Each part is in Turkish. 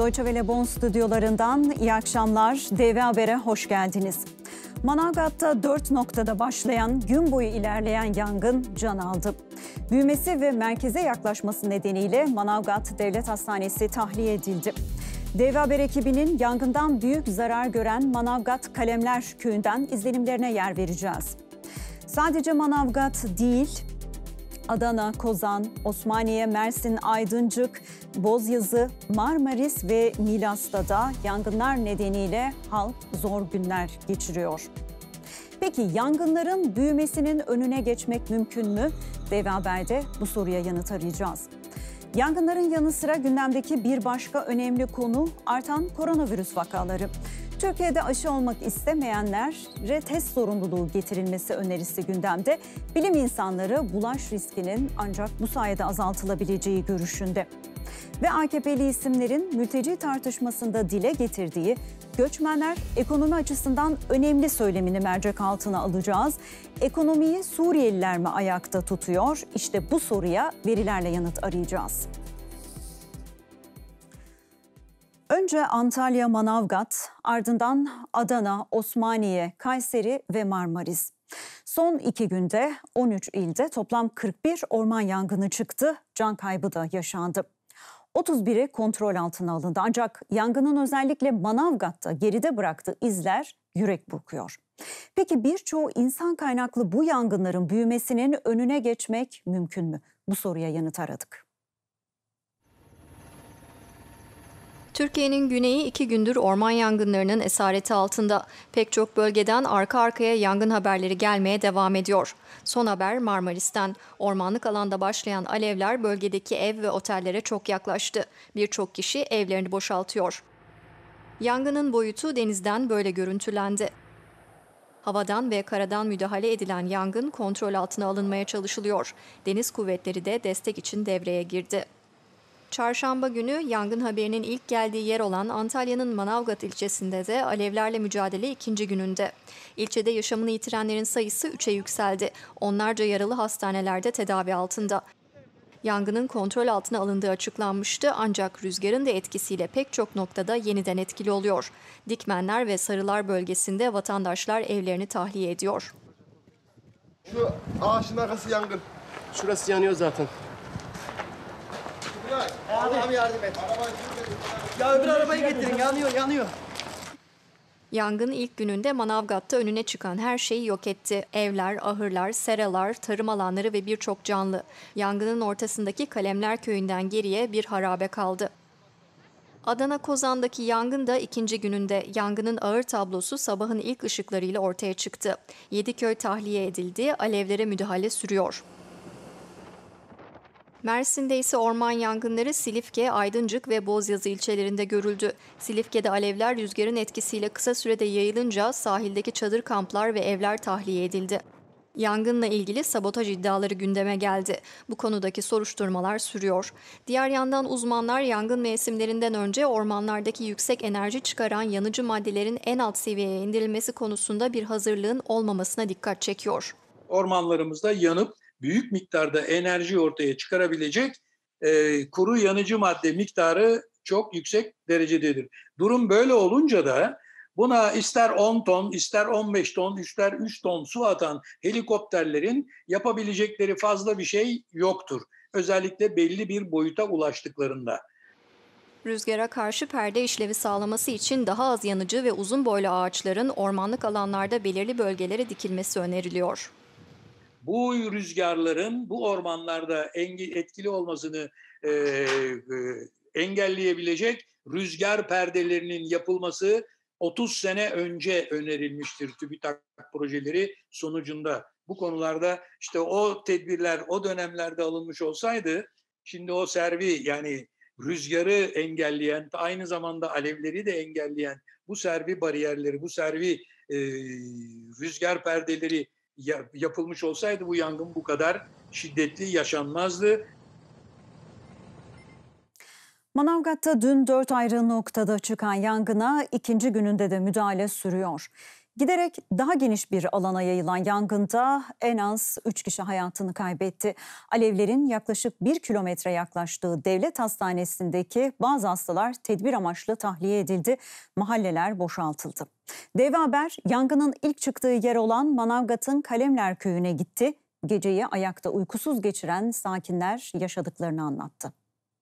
Deutsche Welle Bonn stüdyolarından iyi akşamlar. DV Haber'e hoş geldiniz. Manavgat'ta 4 noktada başlayan, gün boyu ilerleyen yangın can aldı. Büyümesi ve merkeze yaklaşması nedeniyle Manavgat Devlet Hastanesi tahliye edildi. DV Haber ekibinin yangından büyük zarar gören Manavgat Kalemler Köyü'nden izlenimlerine yer vereceğiz. Sadece Manavgat değil, Adana, Kozan, Osmaniye, Mersin, Aydıncık, Bozyazı, Marmaris ve Milas'ta da yangınlar nedeniyle halk zor günler geçiriyor. Peki yangınların büyümesinin önüne geçmek mümkün mü? DV Haber'de bu soruya yanıt arayacağız. Yangınların yanı sıra gündemdeki bir başka önemli konu artan koronavirüs vakaları. Türkiye'de aşı olmak istemeyenlere test zorunluluğu getirilmesi önerisi gündemde. Bilim insanları bulaş riskinin ancak bu sayede azaltılabileceği görüşünde. Ve AKP'li isimlerin mülteci tartışmasında dile getirdiği göçmenler ekonomi açısından önemli söylemini mercek altına alacağız. Ekonomiyi Suriyeliler mi ayakta tutuyor? İşte bu soruya verilerle yanıt arayacağız. Önce Antalya, Manavgat, ardından Adana, Osmaniye, Kayseri ve Marmaris. Son 2 günde 13 ilde toplam 41 orman yangını çıktı, can kaybı da yaşandı. 31'i kontrol altına alındı ancak yangının özellikle Manavgat'ta geride bıraktığı izler yürek burkuyor. Peki birçoğu insan kaynaklı bu yangınların büyümesinin önüne geçmek mümkün mü? Bu soruya yanıt aradık. Türkiye'nin güneyi 2 gündür orman yangınlarının esareti altında. Pek çok bölgeden arka arkaya yangın haberleri gelmeye devam ediyor. Son haber Marmaris'ten. Ormanlık alanda başlayan alevler bölgedeki ev ve otellere çok yaklaştı. Birçok kişi evlerini boşaltıyor. Yangının boyutu denizden böyle görüntülendi. Havadan ve karadan müdahale edilen yangın kontrol altına alınmaya çalışılıyor. Deniz kuvvetleri de destek için devreye girdi. Çarşamba günü yangın haberinin ilk geldiği yer olan Antalya'nın Manavgat ilçesinde de alevlerle mücadele 2. gününde. İlçede yaşamını yitirenlerin sayısı 3'e yükseldi. Onlarca yaralı hastanelerde tedavi altında. Yangının kontrol altına alındığı açıklanmıştı ancak rüzgarın da etkisiyle pek çok noktada yeniden etkili oluyor. Dikmenler ve Sarılar bölgesinde vatandaşlar evlerini tahliye ediyor. Şu ağaçın arkası yangın. Şurası yanıyor zaten. Allah'ım yardım et. Ya öbür arabayı getirin, yanıyor. Yangın ilk gününde Manavgat'ta önüne çıkan her şeyi yok etti. Evler, ahırlar, seralar, tarım alanları ve birçok canlı. Yangının ortasındaki Kalemler Köyü'nden geriye bir harabe kaldı. Adana Kozan'daki yangın da 2. gününde. Yangının ağır tablosu sabahın ilk ışıklarıyla ortaya çıktı. 7 köy tahliye edildi, alevlere müdahale sürüyor. Mersin'de ise orman yangınları Silifke, Aydıncık ve Bozyazı ilçelerinde görüldü. Silifke'de alevler rüzgarın etkisiyle kısa sürede yayılınca sahildeki çadır kamplar ve evler tahliye edildi. Yangınla ilgili sabotaj iddiaları gündeme geldi. Bu konudaki soruşturmalar sürüyor. Diğer yandan uzmanlar yangın mevsimlerinden önce ormanlardaki yüksek enerji çıkaran yanıcı maddelerin en alt seviyeye indirilmesi konusunda bir hazırlığın olmamasına dikkat çekiyor. Ormanlarımızda yanıp büyük miktarda enerji ortaya çıkarabilecek kuru yanıcı madde miktarı çok yüksek derecededir. Durum böyle olunca da buna ister 10 ton, ister 15 ton, ister 3 ton su atan helikopterlerin yapabilecekleri fazla bir şey yoktur. Özellikle belli bir boyuta ulaştıklarında. Rüzgara karşı perde işlevi sağlaması için daha az yanıcı ve uzun boylu ağaçların ormanlık alanlarda belirli bölgelere dikilmesi öneriliyor. Bu rüzgarların bu ormanlarda etkili olmasını engelleyebilecek rüzgar perdelerinin yapılması 30 sene önce önerilmiştir TÜBİTAK projeleri sonucunda. Bu konularda işte o tedbirler o dönemlerde alınmış olsaydı şimdi o servi yani rüzgarı engelleyen aynı zamanda alevleri de engelleyen bu servi bariyerleri, bu servi rüzgar perdeleri yapılmış olsaydı bu yangın bu kadar şiddetli yaşanmazdı. Manavgat'ta dün 4 ayrı noktada çıkan yangına 2. gününde de müdahale sürüyor. Giderek daha geniş bir alana yayılan yangında en az 3 kişi hayatını kaybetti. Alevlerin yaklaşık 1 kilometre yaklaştığı devlet hastanesindeki bazı hastalar tedbir amaçlı tahliye edildi. Mahalleler boşaltıldı. DV Haber yangının ilk çıktığı yer olan Manavgat'ın Kalemler köyüne gitti. Geceyi ayakta uykusuz geçiren sakinler yaşadıklarını anlattı.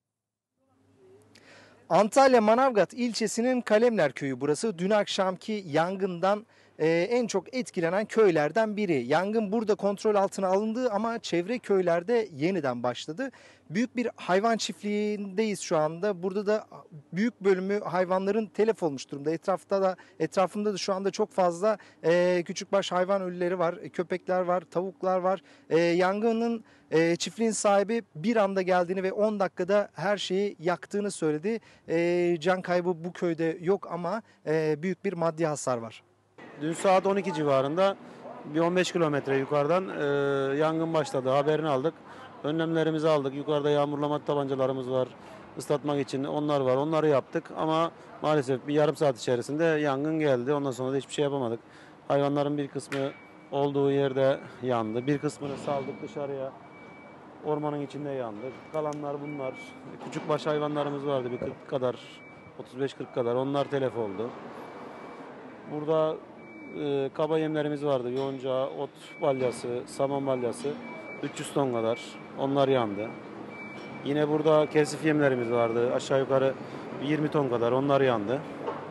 Antalya Manavgat ilçesinin Kalemler köyü burası. Dün akşamki yangından en çok etkilenen köylerden biri. Yangın burada kontrol altına alındı ama çevre köylerde yeniden başladı. Büyük bir hayvan çiftliğindeyiz şu anda. Burada da büyük bölümü hayvanların telef olmuş durumda. Etrafımda da şu anda çok fazla küçükbaş hayvan ölüleri var. Köpekler var, tavuklar var. Yangının çiftliğin sahibi bir anda geldiğini ve 10 dakikada her şeyi yaktığını söyledi. Can kaybı bu köyde yok ama büyük bir maddi hasar var. Dün saat 12 civarında bir 15 kilometre yukarıdan yangın başladı. Haberini aldık. Önlemlerimizi aldık. Yukarıda yağmurlama tabancalarımız var. Islatmak için onlar var. Onları yaptık ama maalesef bir yarım saat içerisinde yangın geldi. Ondan sonra da hiçbir şey yapamadık. Hayvanların bir kısmı olduğu yerde yandı. Bir kısmını saldık dışarıya. Ormanın içinde yandı. Kalanlar bunlar. Küçükbaş hayvanlarımız vardı bir 40 kadar. 35-40 kadar. Onlar telef oldu. Burada kaba yemlerimiz vardı. Yonca, ot balyası, saman balyası. 300 ton kadar. Onlar yandı. Yine burada kesif yemlerimiz vardı. Aşağı yukarı 20 ton kadar. Onlar yandı.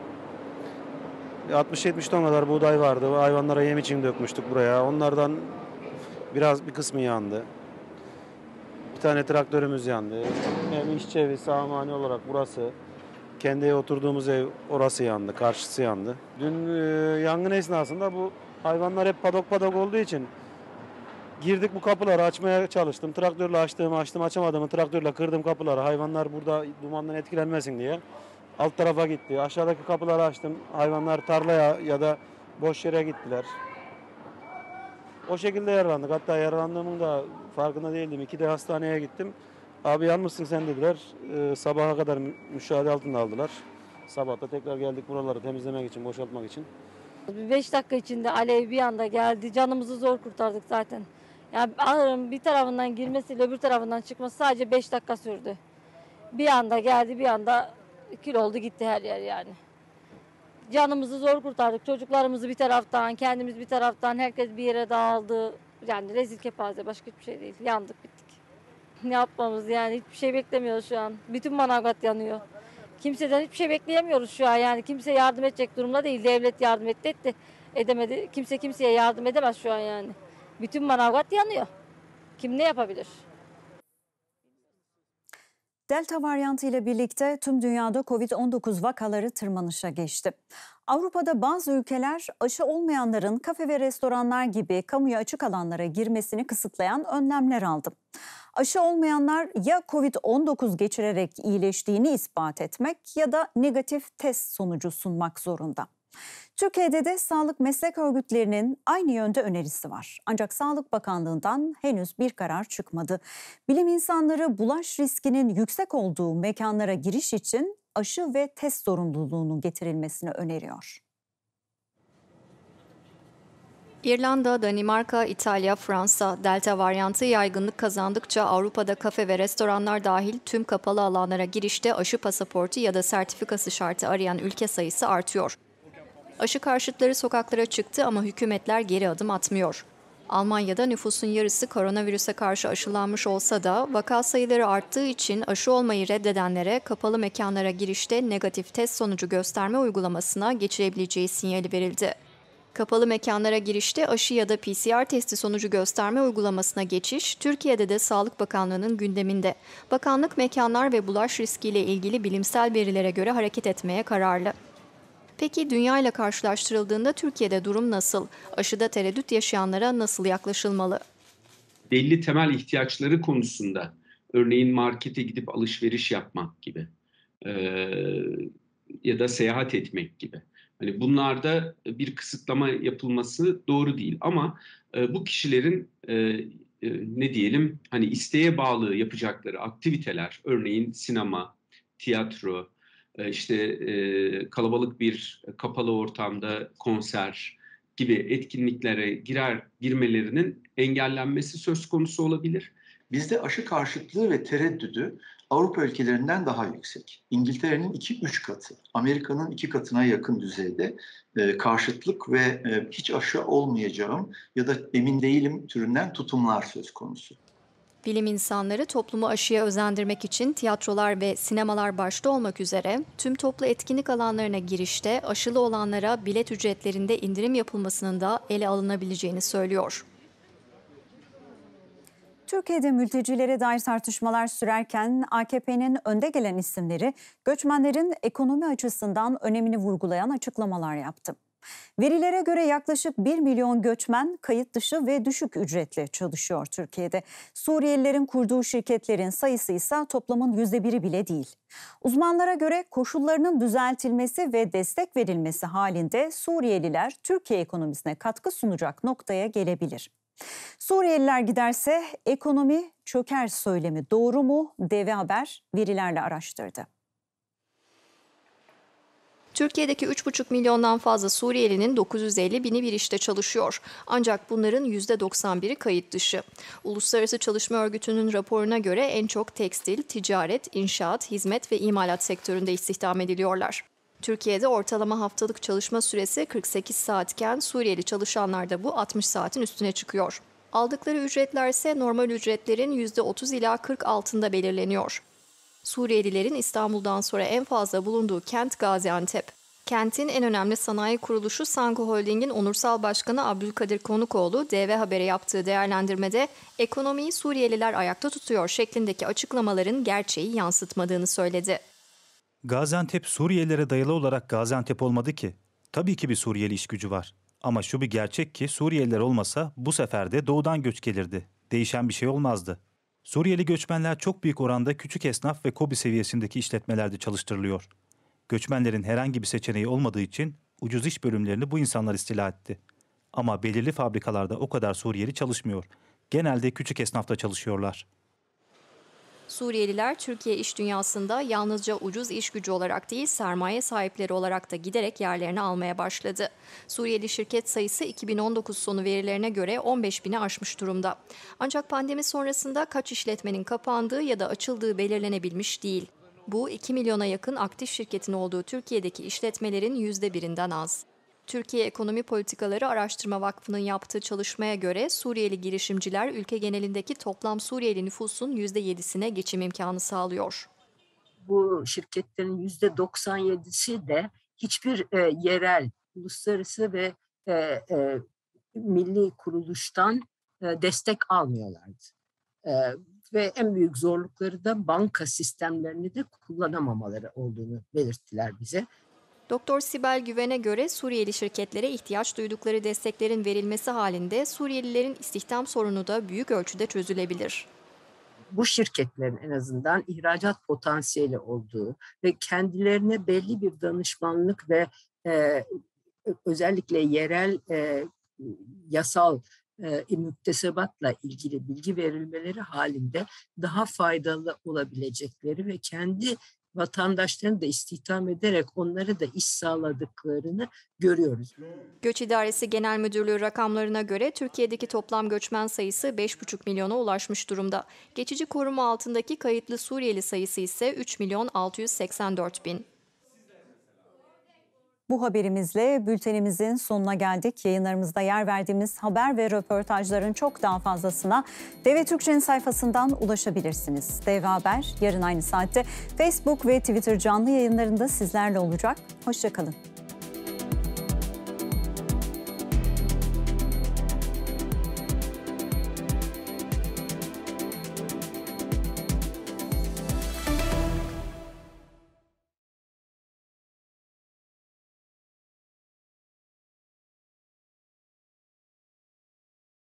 60-70 ton kadar buğday vardı. Hayvanlara yem için dökmüştük buraya. Onlardan bir kısmı yandı. Bir tane traktörümüz yandı. Hem işçi evi, sahmani olarak burası. Kendi oturduğumuz ev orası yandı, karşısı yandı. Dün yangın esnasında bu hayvanlar hep padok olduğu için girdik bu kapıları açmaya çalıştım. Traktörle açtım açamadım. Traktörle kırdım kapıları. Hayvanlar burada dumandan etkilenmesin diye. Alt tarafa gitti. Aşağıdaki kapıları açtım. Hayvanlar tarlaya ya da boş yere gittiler. O şekilde yaralandık. Hatta yaralandığımın da farkında değildim. 2 de hastaneye gittim. Abi yanmışsın sen dediler. Sabaha kadar müşahede altında aldılar. Sabah da tekrar geldik buraları temizlemek için, boşaltmak için. 5 dakika içinde alev bir anda geldi. Canımızı zor kurtardık zaten. Yani ahırın bir tarafından girmesiyle öbür tarafından çıkması sadece 5 dakika sürdü. Bir anda geldi, bir anda kül oldu gitti her yer yani. Canımızı zor kurtardık. Çocuklarımızı bir taraftan, kendimiz bir taraftan, herkes bir yere dağıldı. Yani rezil kepaze, başka hiçbir şey değil. Yandık, bittik. Ne yapmamız yani, hiçbir şey beklemiyoruz şu an. Bütün Manavgat yanıyor. Kimseden hiçbir şey bekleyemiyoruz şu an yani. Kimse yardım edecek durumda değil. Devlet yardım etti, edemedi. Kimse kimseye yardım edemez şu an yani. Bütün Manavgat yanıyor. Kim ne yapabilir? Delta varyantı ile birlikte tüm dünyada Covid-19 vakaları tırmanışa geçti. Avrupa'da bazı ülkeler aşı olmayanların kafe ve restoranlar gibi kamuya açık alanlara girmesini kısıtlayan önlemler aldı. Aşı olmayanlar ya Covid-19 geçirerek iyileştiğini ispat etmek ya da negatif test sonucu sunmak zorunda. Türkiye'de de sağlık meslek örgütlerinin aynı yönde önerisi var. Ancak Sağlık Bakanlığı'ndan henüz bir karar çıkmadı. Bilim insanları bulaş riskinin yüksek olduğu mekanlara giriş için aşı ve test zorunluluğunun getirilmesini öneriyor. İrlanda, Danimarka, İtalya, Fransa, Delta varyantı yaygınlık kazandıkça Avrupa'da kafe ve restoranlar dahil tüm kapalı alanlara girişte aşı pasaportu ya da sertifikası şartı arayan ülke sayısı artıyor. Aşı karşıtları sokaklara çıktı ama hükümetler geri adım atmıyor. Almanya'da nüfusun yarısı koronavirüse karşı aşılanmış olsa da vaka sayıları arttığı için aşı olmayı reddedenlere kapalı mekanlara girişte negatif test sonucu gösterme uygulamasına geçirebileceği sinyali verildi. Kapalı mekanlara girişte aşı ya da PCR testi sonucu gösterme uygulamasına geçiş, Türkiye'de de Sağlık Bakanlığı'nın gündeminde. Bakanlık mekanlar ve bulaş riskiyle ilgili bilimsel verilere göre hareket etmeye kararlı. Peki dünya ile karşılaştırıldığında Türkiye'de durum nasıl? Aşıda tereddüt yaşayanlara nasıl yaklaşılmalı? Belli temel ihtiyaçları konusunda, örneğin markete gidip alışveriş yapmak gibi ya da seyahat etmek gibi. Hani bunlarda bir kısıtlama yapılması doğru değil ama bu kişilerin ne diyelim hani isteğe bağlı yapacakları aktiviteler, örneğin sinema, tiyatro, işte kalabalık bir kapalı ortamda konser gibi etkinliklere girmelerinin engellenmesi söz konusu olabilir. Bizde aşı karşıtlığı ve tereddüdü Avrupa ülkelerinden daha yüksek. İngiltere'nin 2-3 katı, Amerika'nın 2 katına yakın düzeyde karşıtlık ve hiç aşı olmayacağım ya da emin değilim türünden tutumlar söz konusu. Bilim insanları toplumu aşıya özendirmek için tiyatrolar ve sinemalar başta olmak üzere tüm toplu etkinlik alanlarına girişte aşılı olanlara bilet ücretlerinde indirim yapılmasının da ele alınabileceğini söylüyor. Türkiye'de mültecilere dair tartışmalar sürerken AKP'nin önde gelen isimleri göçmenlerin ekonomi açısından önemini vurgulayan açıklamalar yaptı. Verilere göre yaklaşık 1 milyon göçmen kayıt dışı ve düşük ücretle çalışıyor Türkiye'de. Suriyelilerin kurduğu şirketlerin sayısı ise toplamın %1'i bile değil. Uzmanlara göre koşullarının düzeltilmesi ve destek verilmesi halinde Suriyeliler Türkiye ekonomisine katkı sunacak noktaya gelebilir. Suriyeliler giderse ekonomi çöker söylemi doğru mu? DV Haber verilerle araştırdı. Türkiye'deki 3,5 milyondan fazla Suriyelinin 950 bini bir işte çalışıyor. Ancak bunların %91'i kayıt dışı. Uluslararası Çalışma Örgütü'nün raporuna göre en çok tekstil, ticaret, inşaat, hizmet ve imalat sektöründe istihdam ediliyorlar. Türkiye'de ortalama haftalık çalışma süresi 48 saatken Suriyeli çalışanlarda bu 60 saatin üstüne çıkıyor. Aldıkları ücretler ise normal ücretlerin %30 ila 40 altında belirleniyor. Suriyelilerin İstanbul'dan sonra en fazla bulunduğu kent Gaziantep. Kentin en önemli sanayi kuruluşu Sango Holding'in onursal başkanı Abdülkadir Konukoğlu, DV Haber'e yaptığı değerlendirmede ekonomiyi Suriyeliler ayakta tutuyor şeklindeki açıklamaların gerçeği yansıtmadığını söyledi. Gaziantep Suriyelilere dayalı olarak Gaziantep olmadı ki. Tabii ki bir Suriyeli iş gücü var. Ama şu bir gerçek ki Suriyeliler olmasa bu sefer de doğudan göç gelirdi. Değişen bir şey olmazdı. Suriyeli göçmenler çok büyük oranda küçük esnaf ve KOBİ seviyesindeki işletmelerde çalıştırılıyor. Göçmenlerin herhangi bir seçeneği olmadığı için ucuz iş bölümlerini bu insanlar istila etti. Ama belirli fabrikalarda o kadar Suriyeli çalışmıyor. Genelde küçük esnafta çalışıyorlar. Suriyeliler Türkiye iş dünyasında yalnızca ucuz iş gücü olarak değil sermaye sahipleri olarak da giderek yerlerini almaya başladı. Suriyeli şirket sayısı 2019 sonu verilerine göre 15 bini aşmış durumda. Ancak pandemi sonrasında kaç işletmenin kapandığı ya da açıldığı belirlenebilmiş değil. Bu 2 milyona yakın aktif şirketin olduğu Türkiye'deki işletmelerin %1'inden az. Türkiye Ekonomi Politikaları Araştırma Vakfı'nın yaptığı çalışmaya göre Suriyeli girişimciler ülke genelindeki toplam Suriyeli nüfusun %7'sine geçim imkanı sağlıyor. Bu şirketlerin %97'si de hiçbir yerel, uluslararası ve milli kuruluştan destek almıyorlardı. Ve en büyük zorlukları da banka sistemlerini de kullanamamaları olduğunu belirttiler bize. Doktor Sibel Güven'e göre Suriyeli şirketlere ihtiyaç duydukları desteklerin verilmesi halinde Suriyelilerin istihdam sorunu da büyük ölçüde çözülebilir. Bu şirketlerin en azından ihracat potansiyeli olduğu ve kendilerine belli bir danışmanlık ve özellikle yerel yasal müktesebatla ilgili bilgi verilmeleri halinde daha faydalı olabilecekleri ve kendi vatandaşlarını da istihdam ederek onlara da iş sağladıklarını görüyoruz. Göç İdaresi Genel Müdürlüğü rakamlarına göre Türkiye'deki toplam göçmen sayısı 5,5 milyona ulaşmış durumda. Geçici koruma altındaki kayıtlı Suriyeli sayısı ise 3 milyon 684 bin. Bu haberimizle bültenimizin sonuna geldik. Yayınlarımızda yer verdiğimiz haber ve röportajların çok daha fazlasına DV Türkçe'nin sayfasından ulaşabilirsiniz. DV Haber yarın aynı saatte Facebook ve Twitter canlı yayınlarında sizlerle olacak. Hoşça kalın.